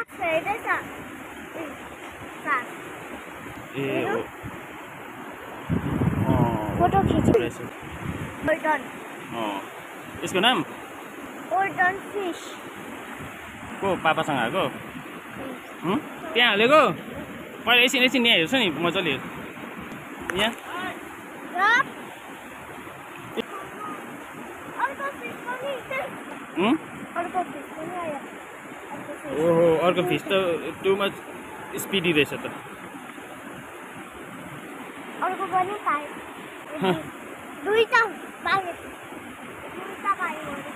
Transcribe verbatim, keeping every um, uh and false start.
ए photo खिच्नु golden अँ यसको नाम गोल्डन फिश को पापासँग आएको हुँ त्यहाँ हालेको पहिला एकछिन एकछिन यहाँ हेर्छु नि मजाले यहाँ ओहो अर्को फिस त टु मच स्पिडी रहेछ त अर्को पनि पाए दुईटा पाए दुईटा पाए